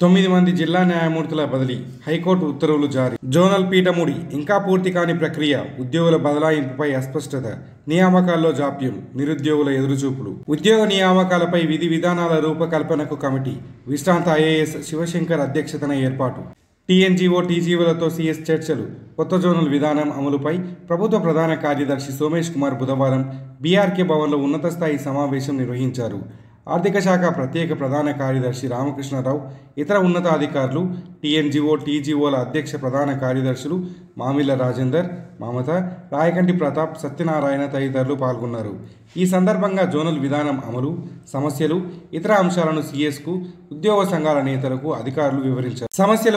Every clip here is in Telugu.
9 మంది జిల్లా న్యాయమూర్తుల బదిలీ, హైకోర్టు ఉత్తర్వులు జారీ. జోనల్ పీఠముడి ఇంకా పూర్తి కాని ప్రక్రియ, ఉద్యోగుల బదలాయింపుపై అస్పష్టత, నియామకాల్లో జాప్యం, నిరుద్యోగుల ఎదురుచూపులు. ఉద్యోగ నియామకాలపై విధి విధానాల రూపకల్పనకు కమిటీ, విశ్రాంత ఐఏఎస్ శివశంకర్ అధ్యక్షతన ఏర్పాటు. టీఎన్జీఓ, టీజీఓలతో సీఎస్ చర్చలు. కొత్త జోనల్ విధానం అమలుపై ప్రభుత్వ ప్రధాన కార్యదర్శి సోమేష్ కుమార్ బుధవారం బీఆర్కే భవన్లో ఉన్నత స్థాయి సమావేశం నిర్వహించారు. ఆర్థిక శాఖ ప్రత్యేక ప్రధాన కార్యదర్శి రామకృష్ణారావు, ఇతర ఉన్నతాధికారులు, టీఎన్జీఓ, టీజీఓల అధ్యక్ష ప్రధాన కార్యదర్శులు మామిళ్ళ రాజేందర్, మమత, రాయకంటి ప్రతాప్, సత్యనారాయణ తదితరులు పాల్గొన్నారు. ఈ సందర్భంగా జోనల్ విధానం అమలు, సమస్యలు, ఇతర అంశాలను సీఎస్కు, ఉద్యోగ సంఘాల నేతలకు అధికారులు వివరించారు. సమస్యలు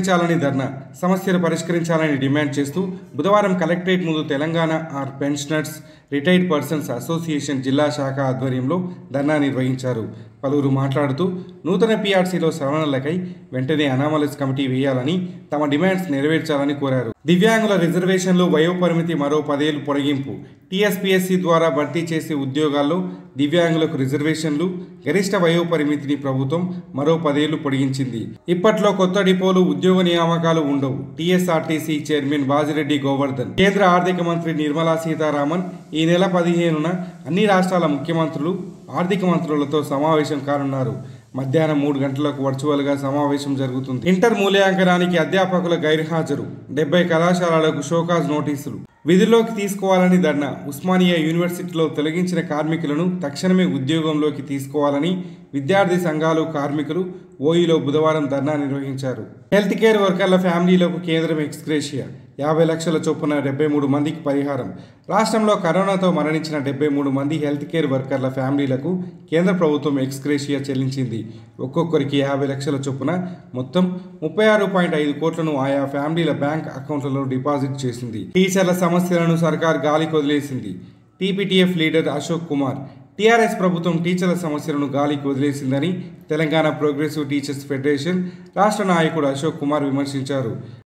పరిష్కరించాలని డిమాండ్ చేస్తూ బుధవారం కలెక్టరేట్ ముందు Telangana pensioners retired persons association జిల్లా శాఖ ఆధ్వర్యంలో ధర్నా నిర్వహించారు. పలువురు మాట్లాడుతూ నూతన పీఆర్సీలో సవరణలకై వెంటనే అనామలస్ కమిటీ వేయాలని, తమ డిమాండ్స్ నెరవేర్చాలని కోరారు. దివ్యాంగుల రిజర్వేషన్లు వయోపరిమితి మరో 10 ఏళ్లు పొడిగింపు. టీఎస్పీఎస్సీ ద్వారా భర్తీ చేసే ఉద్యోగాల్లో దివ్యాంగులకు రిజర్వేషన్లు, గరిష్ట వయోపరిమితిని ప్రభుత్వం మరో 10 ఏళ్లు పొడిగించింది. ఇప్పట్లో కొత్త డిపోలు, ఉద్యోగ నియామకాలు ఉండవు. TSRTC chairman Bajireddy Govardhan. కేంద్ర ఆర్థిక మంత్రి నిర్మలా సీతారామన్ ఈ నెల 15న అన్ని రాష్ట్రాల ముఖ్యమంత్రులు, ఆర్థిక మంత్రులతో సమావేశం కానున్నారు. మధ్యాహ్నం 3 గంటలకు వర్చువల్గా సమావేశం జరుగుతుంది. ఇంటర్ మూల్యాంకనానికి అధ్యాపకుల గైర్హాజరు, 70 కళాశాలలకు షోకాజ్ నోటీసులు. విధుల్లోకి తీసుకోవాలని ధర్నా. ఉస్మానియా యూనివర్సిటీలో తొలగించిన కార్మికులను తక్షణమే ఉద్యోగంలోకి తీసుకోవాలని విద్యార్థి సంఘాలు, కార్మికులు ఓయూలో బుధవారం ధర్నా నిర్వహించారు. హెల్త్ కేర్ వర్కర్ల ఫ్యామిలీలకు కేంద్రం ఎక్స్గ్రేషియా, 50 లక్షల చొప్పున 73 మందికి పరిహారం. రాష్ట్రంలో కరోనాతో మరణించిన 73 మంది హెల్త్ కేర్ వర్కర్ల ఫ్యామిలీలకు కేంద్ర ప్రభుత్వం ఎక్స్గ్రేషియా చెల్లించింది. ఒక్కొక్కరికి 50 లక్షల చొప్పున మొత్తం 36.5 కోట్లను ఆయా ఫ్యామిలీల బ్యాంక్ అకౌంట్లలో డిపాజిట్ చేసింది. టీచర్ల సమస్యలను సర్కార్ గాలికి వదిలేసింది. TPTF leader Ashok Kumar, TRS ప్రభుత్వం టీచర్ల సమస్యలను గాలికి వదిలేసిందని తెలంగాణ ప్రోగ్రెసివ్ టీచర్స్ ఫెడరేషన్ రాష్ట్ర నాయకుడు అశోక్ కుమార్ విమర్శించారు.